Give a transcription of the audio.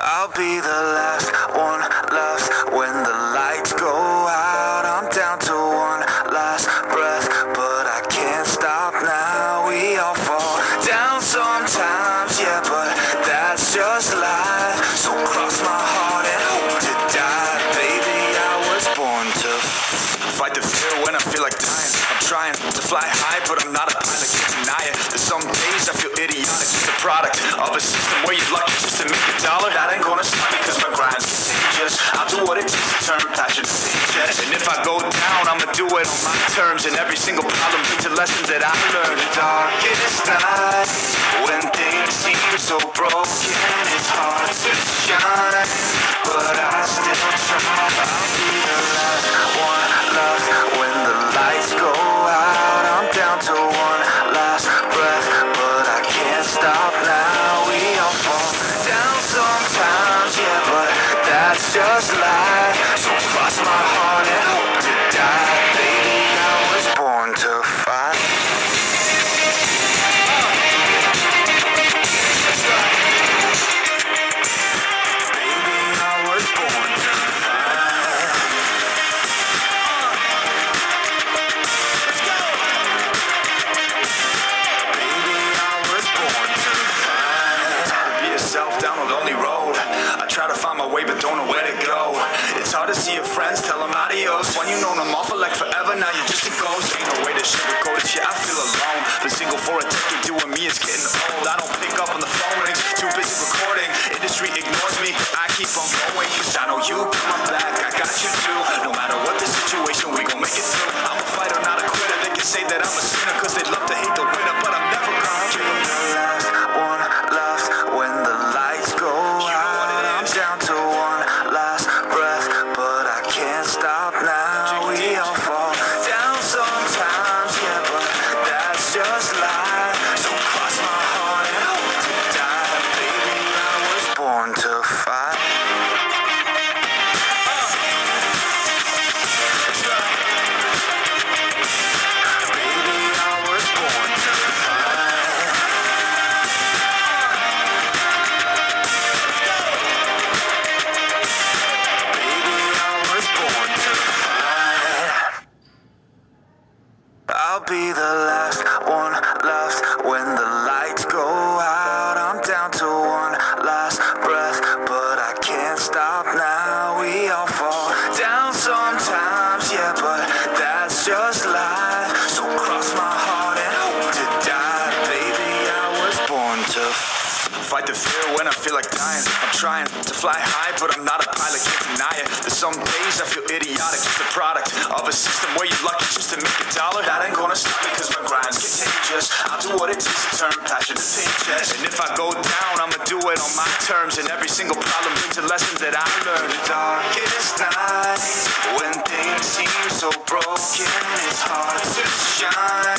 I'll be the last one left when the lights go out. I'm down to one last breath, but I can't stop now. We all fall down sometimes, yeah, but that's just life. So cross my heart and hope to die. Baby, I was born to fight the fear when I feel like dying. I'm trying to fly high, but I'm not a pilot, can't deny it. There's some days I feel idiotic, just a product of a system where you're lucky just to make a dollar. That ain't gonna stop me cause my grind's contagious. I'll do what it takes to turn passion to paychecks. And if I go down, I'ma do it on my terms. And every single problem brings a lesson that I learned. The darkest night, when things seem so broken, it's hard to shine, but I still try. I'll be the last one left when the lights go out. I'm down to one last breath, but I can't stop now. We all fall down sometimes, yeah, but that's just life. So cross my heart and hope to die. Baby, I was born to fight. But don't know where to go. It's hard to see your friends, tell them adios. When you know them all for like forever, now you're just a ghost. Ain't no way to sugarcoat it, yeah, I feel alone. Been single for a decade, doing me is getting old. I don't pick up on the phone rings, too busy recording. Industry ignores me, I keep on going. Cause I know you got my back, I got you too. No matter what the situation, we gon' make it through. I'm a fighter, not a quitter. They can say that I'm a sinner cause they love to hate the winner, but I'm never gonna be the last one left when the lights go out. I'm down to one last breath, but I can't stop now. We all fall down sometimes, yeah, but that's just life. So cross my heart and hope to die. Baby, I was born to fight. Baby, I was born to fight. I'll be the last one left when the lights go out. I'm down to one last breath, but I can't stop now. We all fall down sometimes, yeah, but that's just life. So cross my heart and hope to die. Baby, I was born to fight the fear when I feel like dying. I'm trying to fly high, but I'm not a pilot, can't deny it. There's some days I feel idiotic, just a product of a system where you're lucky just to make a dollar. That ain't gonna stop me cause my grind's contagious. I'll do what it takes to turn passion to paychecks. And if I go down, I'ma do it on my terms. And every single problem brings a lesson that I learned. The darkest night, when things seem so broken, it's hard to shine,